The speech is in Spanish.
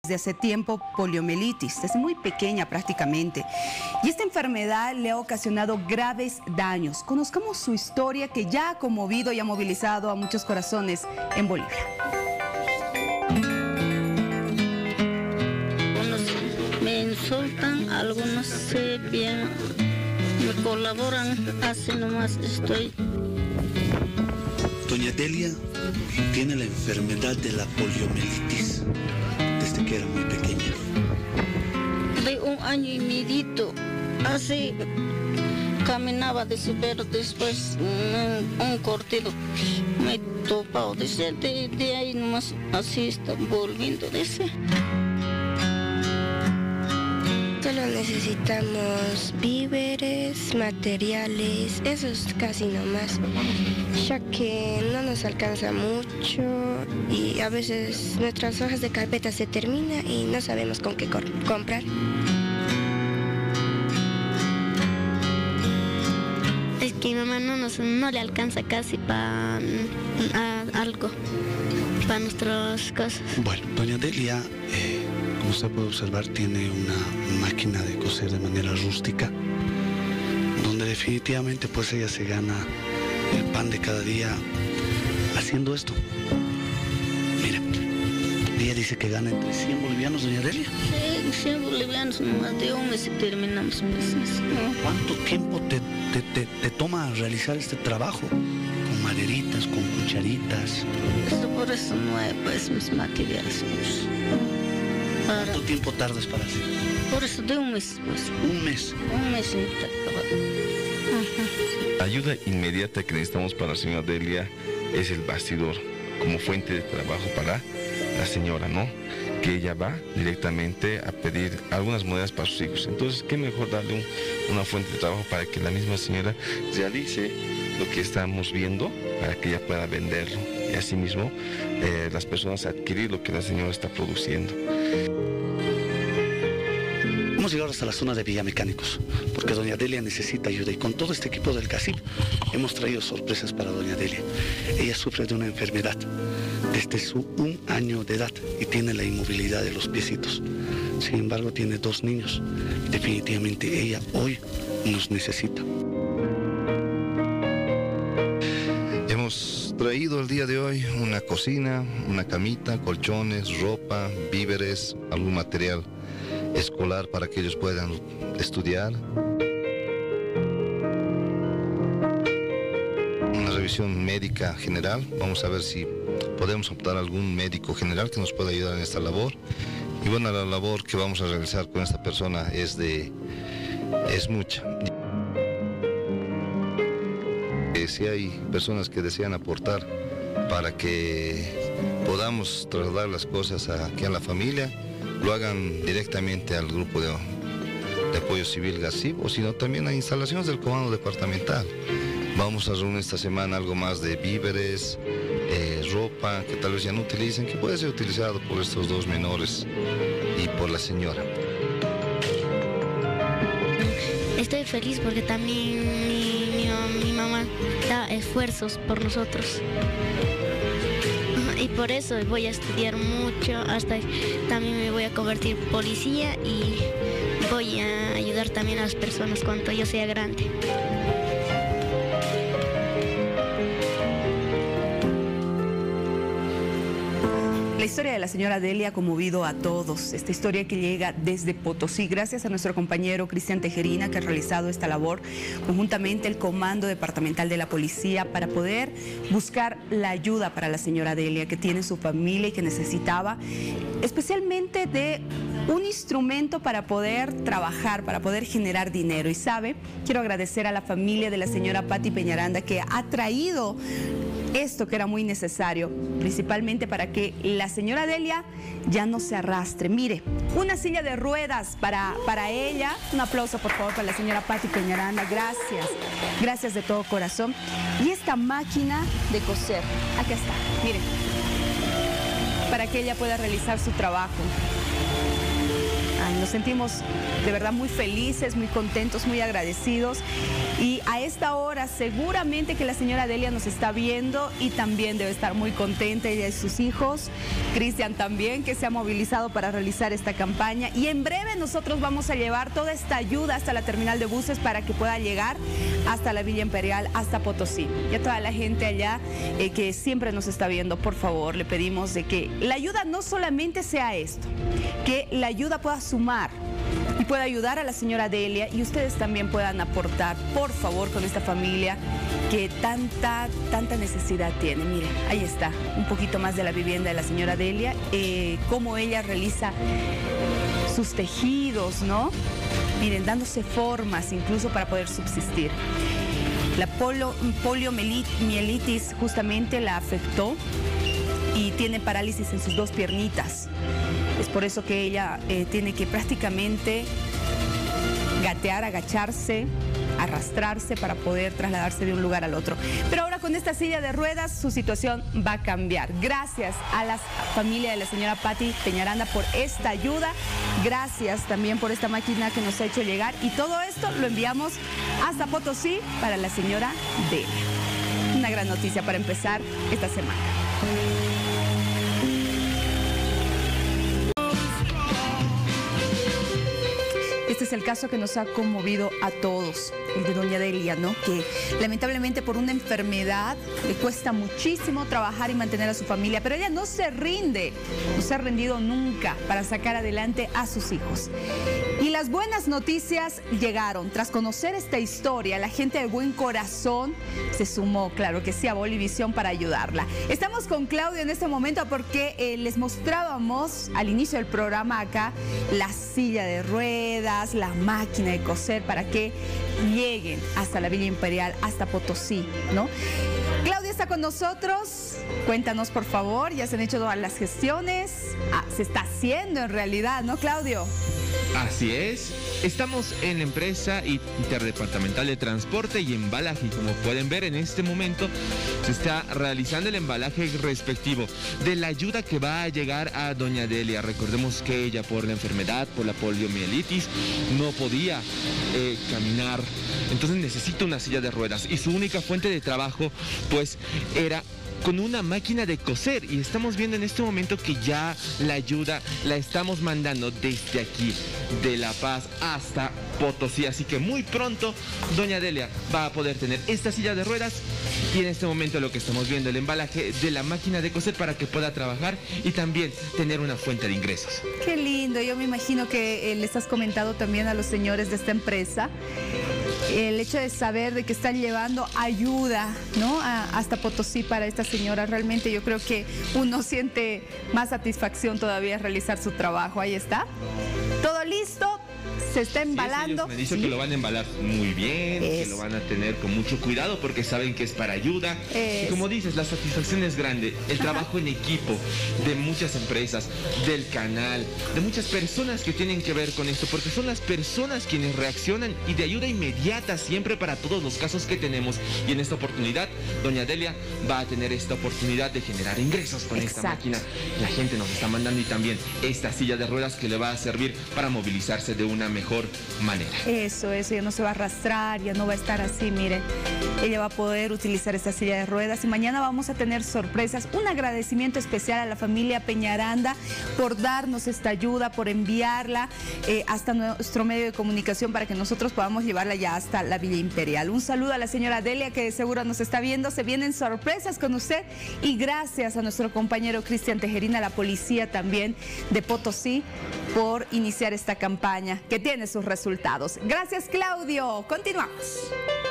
desde hace tiempo poliomielitis, desde muy pequeña prácticamente. Y esta enfermedad le ha ocasionado graves daños. Conozcamos su historia que ya ha conmovido y ha movilizado a muchos corazones en Bolivia. Algunos me insultan, algunos se bien, me colaboran, así nomás estoy. Doña Delia tiene la enfermedad de la poliomielitis desde que era muy pequeña. De 1 año y medio, así caminaba de pero después un cortido me he topado de ahí nomás, así está volviendo de ese. Solo necesitamos víveres, materiales, eso es casi nomás, ya que no nos alcanza mucho y a veces nuestras hojas de carpeta se terminan y no sabemos con qué comprar. Es que mi mamá no le alcanza casi para algo, para nuestras cosas. Bueno, doña Delia, como usted puede observar, tiene una máquina de coser de manera rústica, donde definitivamente pues ella se gana el pan de cada día haciendo esto. Mira, ella dice que gana entre 100 bolivianos, doña Delia. Sí, 100 bolivianos, nomás de un mes y terminamos meses. ¿Cuánto tiempo te toma realizar este trabajo? Con maderitas, con cucharitas. Por eso no hay pues mis materiales. ¿Cuánto tiempo tardas para hacer? Por eso de un mes, pues. Un mes. Un mes y está acabado. La ayuda inmediata que necesitamos para la señora Delia es el bastidor, como fuente de trabajo para la señora, ¿no? Que ella va directamente a pedir algunas monedas para sus hijos. Entonces, ¿qué mejor darle una fuente de trabajo para que la misma señora realice lo que estamos viendo, para que ella pueda venderlo y asimismo las personas adquirir lo que la señora está produciendo? Hemos llegado hasta la zona de Villamecánicos, porque doña Delia necesita ayuda y con todo este equipo del CACIP hemos traído sorpresas para doña Delia. Ella sufre de una enfermedad desde su 1 año de edad y tiene la inmovilidad de los piecitos. Sin embargo, tiene 2 niños y definitivamente ella hoy nos necesita. Hemos traído el día de hoy una cocina, una camita, colchones, ropa, víveres, algún material escolar para que ellos puedan estudiar. Una revisión médica general, vamos a ver si podemos optar a algún médico general que nos pueda ayudar en esta labor. Y bueno, la labor que vamos a realizar con esta persona es mucha. Si hay personas que desean aportar para que podamos trasladar las cosas aquí a la familia, lo hagan directamente al grupo de apoyo civil GACIP o sino también a instalaciones del comando departamental. Vamos a reunir esta semana algo más de víveres, ropa que tal vez ya no utilicen, que puede ser utilizado por estos 2 menores y por la señora. Estoy feliz porque también mi mamá da esfuerzos por nosotros. Y por eso voy a estudiar mucho, hasta también me voy a convertir en policía y voy a ayudar también a las personas cuando yo sea grande. La historia de la señora Delia ha conmovido a todos. Esta historia que llega desde Potosí, gracias a nuestro compañero Cristian Tejerina, que ha realizado esta labor conjuntamente el Comando Departamental de la Policía para poder buscar la ayuda para la señora Delia, que tiene su familia y que necesitaba especialmente de un instrumento para poder trabajar, para poder generar dinero. Y sabe, quiero agradecer a la familia de la señora Patti Peñaranda, que ha traído esto que era muy necesario, principalmente para que la señora Delia ya no se arrastre. Mire, una silla de ruedas para ella. Un aplauso, por favor, para la señora Patti Peñaranda. Gracias, gracias de todo corazón. Y esta máquina de coser, aquí está, mire, para que ella pueda realizar su trabajo. Ay, nos sentimos de verdad muy felices, muy contentos, muy agradecidos. Y a esta hora seguramente que la señora Delia nos está viendo y también debe estar muy contenta, ella y sus hijos. Cristian también, que se ha movilizado para realizar esta campaña. Y en breve nosotros vamos a llevar toda esta ayuda hasta la terminal de buses para que pueda llegar hasta la Villa Imperial, hasta Potosí. Y a toda la gente allá que siempre nos está viendo, por favor, le pedimos de que la ayuda no solamente sea esto, que la ayuda pueda sumar y pueda ayudar a la señora Delia, y ustedes también puedan aportar, por favor, con esta familia que tanta necesidad tiene. Miren, ahí está, un poquito más de la vivienda de la señora Delia, cómo ella realiza sus tejidos, ¿no? Miren, dándose formas incluso para poder subsistir. La poliomielitis justamente la afectó y tiene parálisis en sus dos piernitas. Es por eso que ella tiene que prácticamente gatear, agacharse, arrastrarse para poder trasladarse de un lugar al otro. Pero ahora con esta silla de ruedas su situación va a cambiar. Gracias a la familia de la señora Patti Peñaranda por esta ayuda. Gracias también por esta máquina que nos ha hecho llegar. Y todo esto lo enviamos hasta Potosí para la señora Delia. Una gran noticia para empezar esta semana. Este es el caso que nos ha conmovido a todos, el de doña Delia, ¿no? Que lamentablemente por una enfermedad le cuesta muchísimo trabajar y mantener a su familia, pero ella no se rinde, no se ha rendido nunca para sacar adelante a sus hijos. Y las buenas noticias llegaron. Tras conocer esta historia, la gente de buen corazón se sumó, claro que sí, a Bolivisión para ayudarla. Estamos con Claudio en este momento porque les mostrábamos al inicio del programa acá la silla de ruedas, la máquina de coser para que lleguen hasta la Villa Imperial, hasta Potosí, ¿no? Claudio está con nosotros. Cuéntanos, por favor, ya se han hecho todas las gestiones. Se está haciendo en realidad, ¿no, Claudio? Así es, estamos en la empresa interdepartamental de transporte y embalaje y como pueden ver en este momento se está realizando el embalaje respectivo de la ayuda que va a llegar a doña Delia. Recordemos que ella por la enfermedad, por la poliomielitis, no podía caminar, entonces necesita una silla de ruedas y su única fuente de trabajo pues era con una máquina de coser, y estamos viendo en este momento que ya la ayuda la estamos mandando desde aquí, de La Paz hasta Potosí, así que muy pronto doña Delia va a poder tener esta silla de ruedas y en este momento lo que estamos viendo, el embalaje de la máquina de coser para que pueda trabajar y también tener una fuente de ingresos. Qué lindo, yo me imagino que les has comentado también a los señores de esta empresa el hecho de saber de que están llevando ayuda, ¿no? Hasta Potosí para esta señora. Realmente yo creo que uno siente más satisfacción todavía realizar su trabajo. Ahí está. Todo listo. Se está embalando. Sí, me dicen que lo van a embalar muy bien, que lo van a tener con mucho cuidado porque saben que es para ayuda. Y como dices, la satisfacción es grande. El trabajo en equipo de muchas empresas, del canal, de muchas personas que tienen que ver con esto, porque son las personas quienes reaccionan y de ayuda inmediata siempre para todos los casos que tenemos. Y en esta oportunidad, doña Delia va a tener esta oportunidad de generar ingresos con esta máquina. La gente nos está mandando y también esta silla de ruedas que le va a servir para movilizarse de una mejor manera. Eso, ya no se va a arrastrar, ya no va a estar así, miren. Ella va a poder utilizar esta silla de ruedas y mañana vamos a tener sorpresas. Un agradecimiento especial a la familia Peñaranda por darnos esta ayuda, por enviarla hasta nuestro medio de comunicación para que nosotros podamos llevarla ya hasta la Villa Imperial. Un saludo a la señora Delia que de seguro nos está viendo. Se vienen sorpresas con usted y gracias a nuestro compañero Cristian Tejerina, a la policía también de Potosí por iniciar esta campaña que tiene sus resultados. Gracias, Claudio. Continuamos.